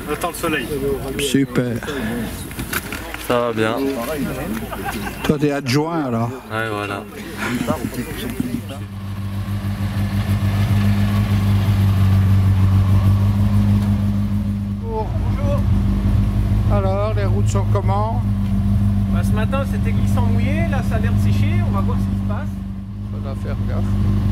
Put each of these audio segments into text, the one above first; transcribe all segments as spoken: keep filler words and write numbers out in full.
J'attends le soleil. Super. Ça va bien. Toi, t'es adjoint alors? Ouais, voilà. Bonjour. Alors, les routes sont comment? Bah, ce matin c'était glissant mouillé, là ça a l'air de sécher, on va voir ce qui se passe. Faudra faire gaffe.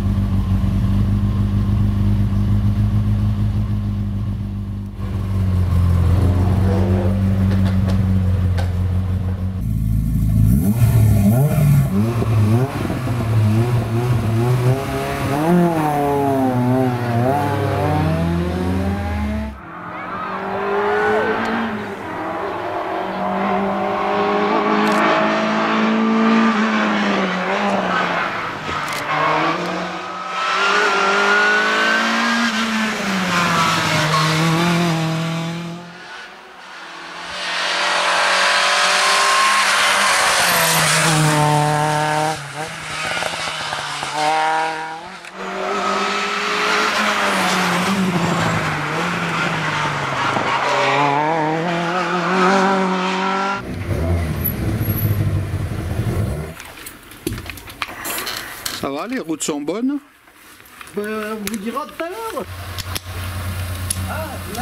Ça va, les routes sont bonnes? Ben, on vous dira tout à l'heure. Ah, là,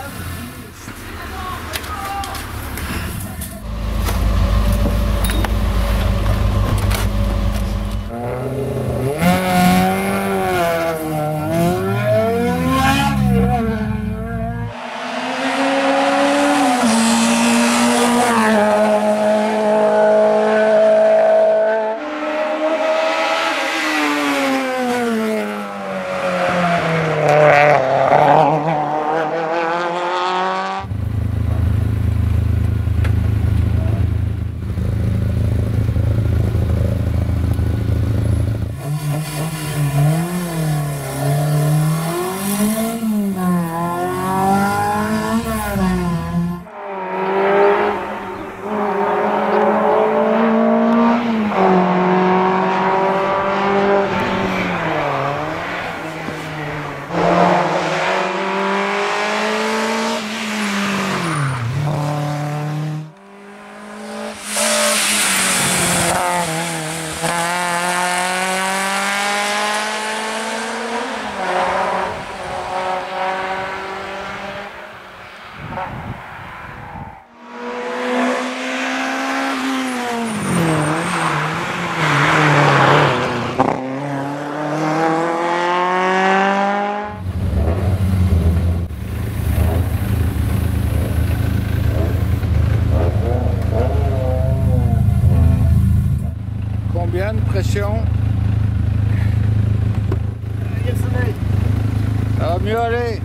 Combien de pression? il y a le soleil. Ça va mieux aller.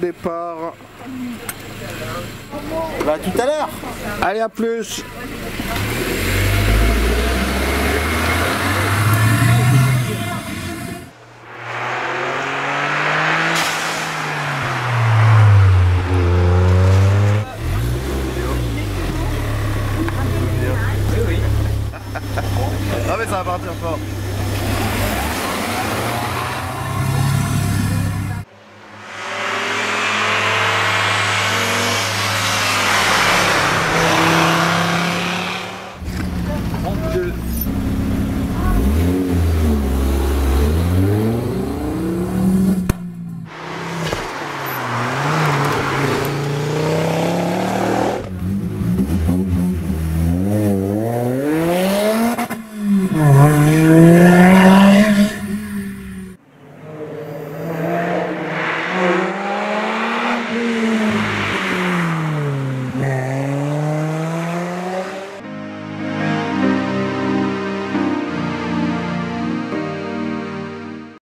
départ. Bah, tout à l'heure. Allez, à plus.